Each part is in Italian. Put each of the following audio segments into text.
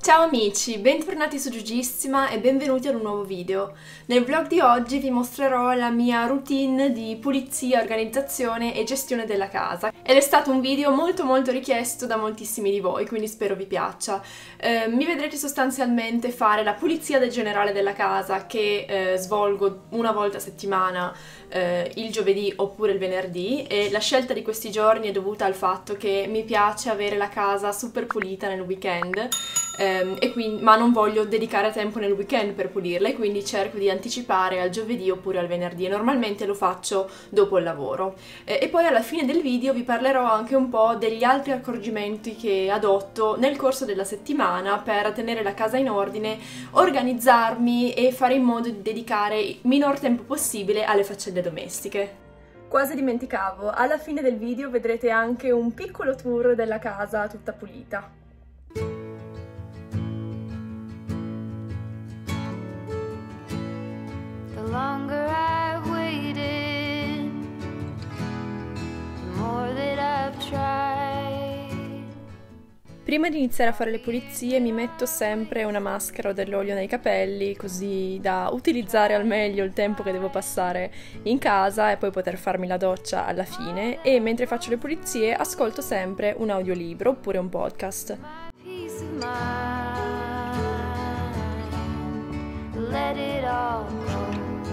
Ciao amici, bentornati su Giugissima e benvenuti ad un nuovo video. Nel vlog di oggi vi mostrerò la mia routine di pulizia, organizzazione e gestione della casa ed è stato un video molto richiesto da moltissimi di voi, quindi spero vi piaccia. Mi vedrete sostanzialmente fare la pulizia generale della casa che svolgo una volta a settimana, il giovedì oppure il venerdì, e la scelta di questi giorni è dovuta al fatto che mi piace avere la casa super pulita nel weekend. Ma non voglio dedicare tempo nel weekend per pulirla e quindi cerco di anticipare al giovedì oppure al venerdì e normalmente lo faccio dopo il lavoro. E poi alla fine del video vi parlerò anche un po' degli altri accorgimenti che adotto nel corso della settimana per tenere la casa in ordine, organizzarmi e fare in modo di dedicare il minor tempo possibile alle faccende domestiche. Quasi dimenticavo, alla fine del video vedrete anche un piccolo tour della casa tutta pulita. Longer I've waited, the more that I've tried. Prima di iniziare a fare le pulizie mi metto sempre una maschera o dell'olio nei capelli, così da utilizzare al meglio il tempo che devo passare in casa e poi poter farmi la doccia alla fine, e mentre faccio le pulizie ascolto sempre un audiolibro oppure un podcast. Peace of mind, let it all go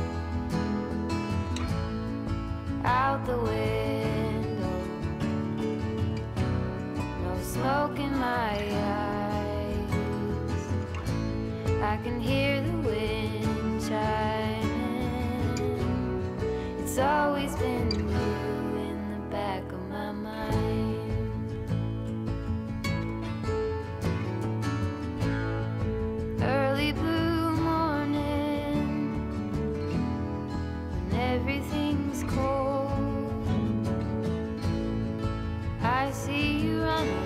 out the window, no smoke in my eyes, I can hear the wind chiming, it's always been you in the back of my mind. Early blue morning, when everything's cold, I see you running.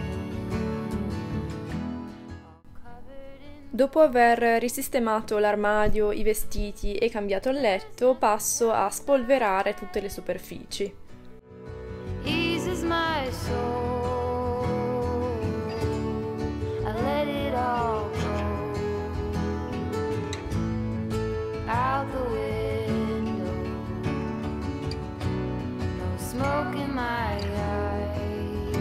Dopo aver risistemato l'armadio, i vestiti e cambiato il letto, passo a spolverare tutte le superfici. Eases my soul, I let it all go out the window, no smoke in my eyes,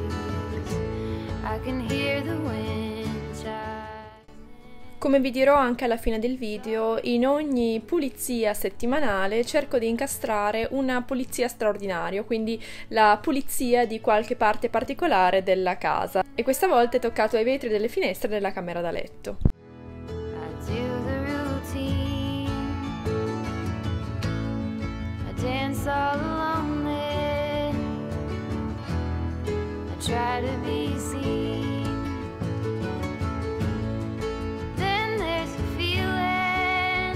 I can hear the wind chime. Come vi dirò anche alla fine del video, in ogni pulizia settimanale cerco di incastrare una pulizia straordinaria, quindi la pulizia di qualche parte particolare della casa. E questa volta è toccato ai vetri delle finestre della camera da letto. I do the routine, I dance all alone there, I try to be seen. Then there's a feeling,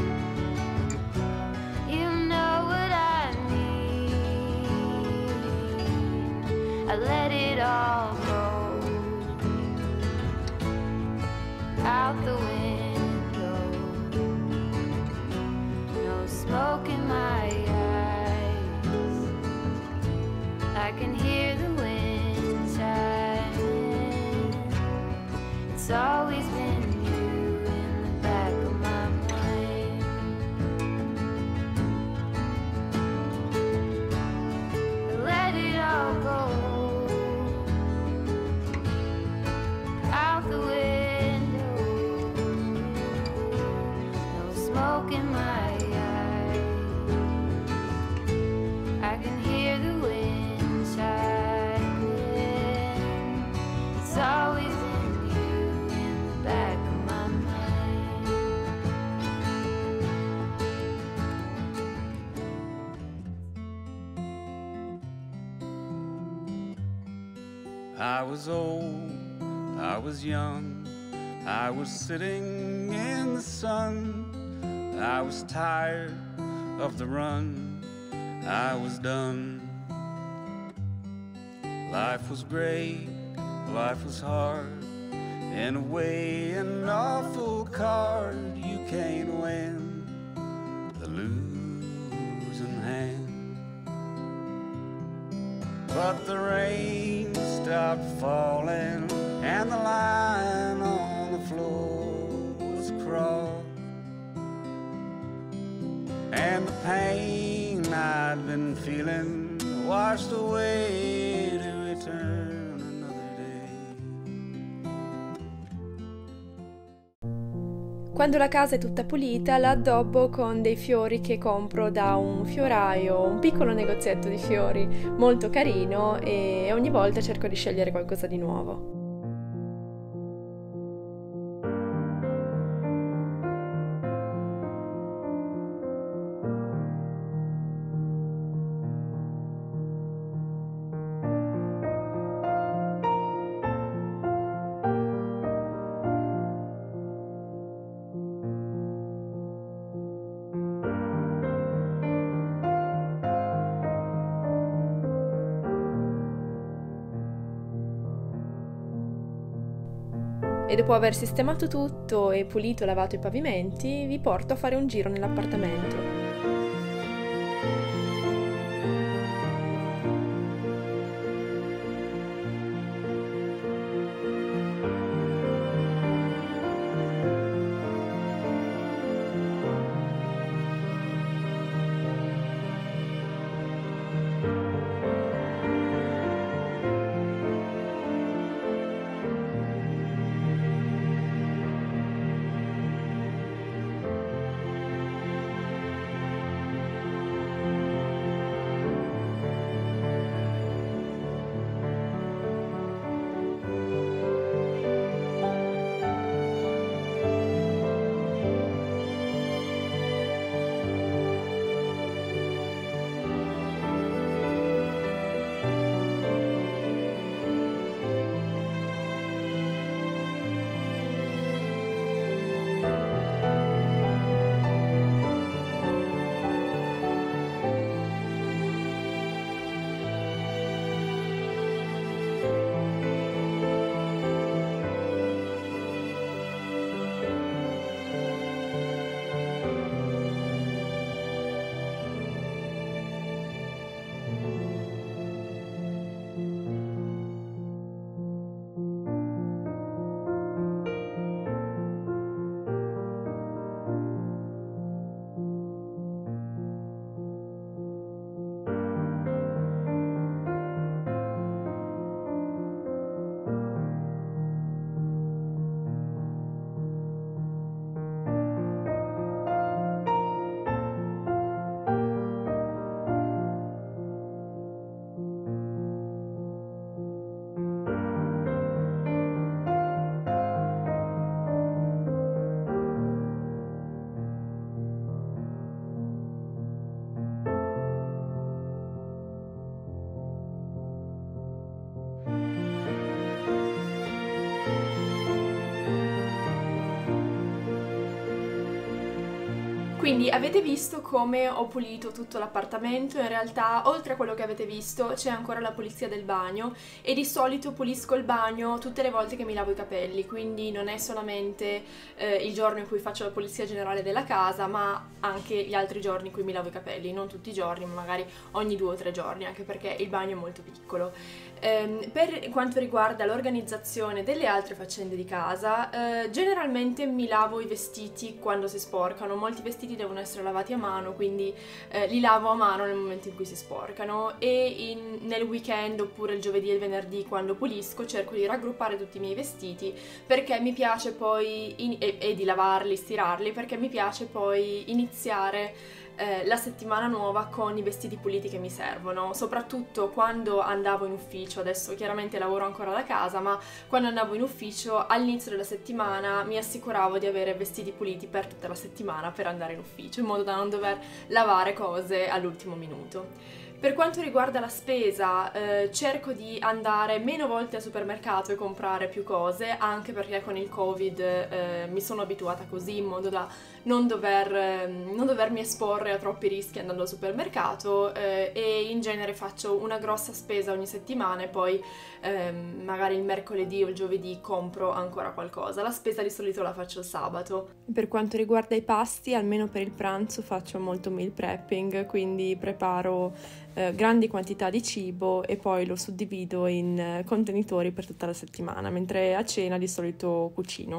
you know what I mean, I let it all go out the window, no smoke in my eyes, I can hear the wind chiming, it's always been you in the back of my mind. I let it all go out the window, no smoke in my eyes, I can hear the wind chiming, it's always been you in the back of my mind. I was old, I was young, I was sitting in the sun, I was tired of the run, I was done. Life was great, life was hard, in a way an awful card you can't win the losing hand. But the rain stopped falling and the line on froth, and the pain I'd been feeling washed away to return another day. Quando la casa è tutta pulita, la addobbo con dei fiori che compro da un fioraio, un piccolo negozietto di fiori molto carino, e ogni volta cerco di scegliere qualcosa di nuovo. E dopo aver sistemato tutto e pulito e lavato i pavimenti, vi porto a fare un giro nell'appartamento. Quindi avete visto come ho pulito tutto l'appartamento. In realtà, oltre a quello che avete visto, c'è ancora la pulizia del bagno, e di solito pulisco il bagno tutte le volte che mi lavo i capelli, quindi non è solamente il giorno in cui faccio la pulizia generale della casa, ma anche gli altri giorni in cui mi lavo i capelli, non tutti i giorni, ma magari ogni 2 o 3 giorni, anche perché il bagno è molto piccolo. Per quanto riguarda l'organizzazione delle altre faccende di casa, generalmente mi lavo i vestiti quando si sporcano. Molti vestiti devono essere lavati a mano, quindi li lavo a mano nel momento in cui si sporcano, e nel weekend oppure il giovedì e il venerdì, quando pulisco, cerco di raggruppare tutti i miei vestiti, perché mi piace poi e di lavarli, stirarli, perché mi piace poi iniziare la settimana nuova con i vestiti puliti che mi servono, soprattutto quando andavo in ufficio. Adesso chiaramente lavoro ancora da casa, ma quando andavo in ufficio all'inizio della settimana mi assicuravo di avere vestiti puliti per tutta la settimana per andare in ufficio, in modo da non dover lavare cose all'ultimo minuto. Per quanto riguarda la spesa, cerco di andare meno volte al supermercato e comprare più cose, anche perché con il Covid mi sono abituata così, in modo da non dovermi esporre a troppi rischi andando al supermercato, e in genere faccio una grossa spesa ogni settimana e poi magari il mercoledì o il giovedì compro ancora qualcosa. La spesa di solito la faccio il sabato. Per quanto riguarda i pasti, almeno per il pranzo faccio molto meal prepping, quindi preparo grandi quantità di cibo e poi lo suddivido in contenitori per tutta la settimana, mentre a cena di solito cucino.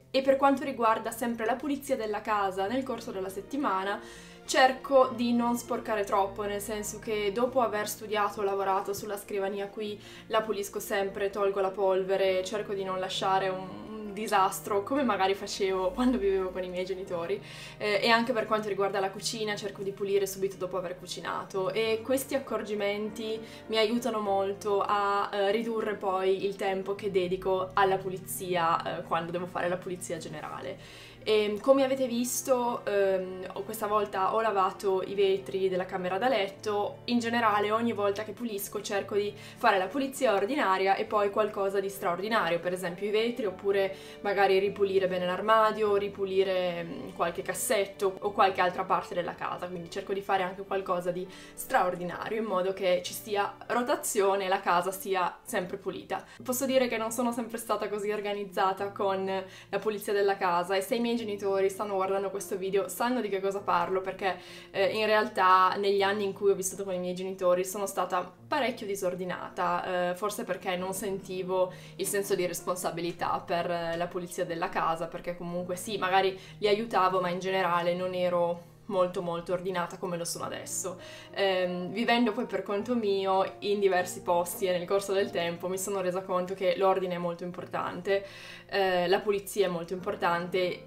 E per quanto riguarda sempre la pulizia della casa nel corso della settimana, cerco di non sporcare troppo, nel senso che dopo aver studiato o lavorato sulla scrivania qui la pulisco sempre, tolgo la polvere, cerco di non lasciare un disastro come magari facevo quando vivevo con i miei genitori, e anche per quanto riguarda la cucina cerco di pulire subito dopo aver cucinato, e questi accorgimenti mi aiutano molto a ridurre poi il tempo che dedico alla pulizia quando devo fare la pulizia generale. E come avete visto, questa volta ho lavato i vetri della camera da letto. In generale ogni volta che pulisco cerco di fare la pulizia ordinaria e poi qualcosa di straordinario, per esempio i vetri, oppure magari ripulire bene l'armadio, ripulire qualche cassetto o qualche altra parte della casa, quindi cerco di fare anche qualcosa di straordinario in modo che ci sia rotazione e la casa sia sempre pulita. Posso dire che non sono sempre stata così organizzata con la pulizia della casa, e se i miei genitori stanno guardando questo video sanno di che cosa parlo, perché in realtà negli anni in cui ho vissuto con i miei genitori sono stata parecchio disordinata, forse perché non sentivo il senso di responsabilità per la pulizia della casa, perché comunque sì, magari li aiutavo, ma in generale non ero molto ordinata come lo sono adesso. Vivendo poi per conto mio in diversi posti e nel corso del tempo mi sono resa conto che l'ordine è molto importante, la pulizia è molto importante,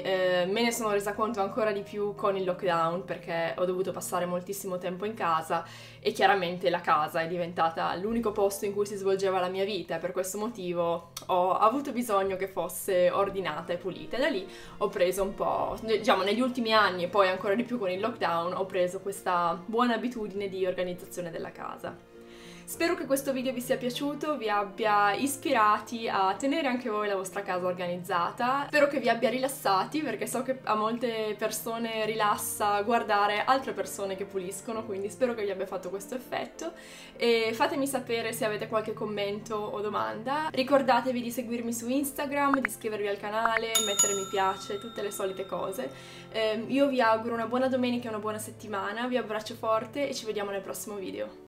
e me ne sono resa conto ancora di più con il lockdown, perché ho dovuto passare moltissimo tempo in casa e chiaramente la casa è diventata l'unico posto in cui si svolgeva la mia vita, e per questo motivo ho avuto bisogno che fosse ordinata e pulita, e da lì ho preso un po', diciamo negli ultimi anni e poi ancora di più con il lockdown, ho preso questa buona abitudine di organizzazione della casa. Spero che questo video vi sia piaciuto, vi abbia ispirati a tenere anche voi la vostra casa organizzata. Spero che vi abbia rilassati, perché so che a molte persone rilassa guardare altre persone che puliscono, quindi spero che vi abbia fatto questo effetto, e fatemi sapere se avete qualche commento o domanda. Ricordatevi di seguirmi su Instagram, di iscrivervi al canale, mettere mi piace, tutte le solite cose. Io vi auguro una buona domenica e una buona settimana, vi abbraccio forte e ci vediamo nel prossimo video.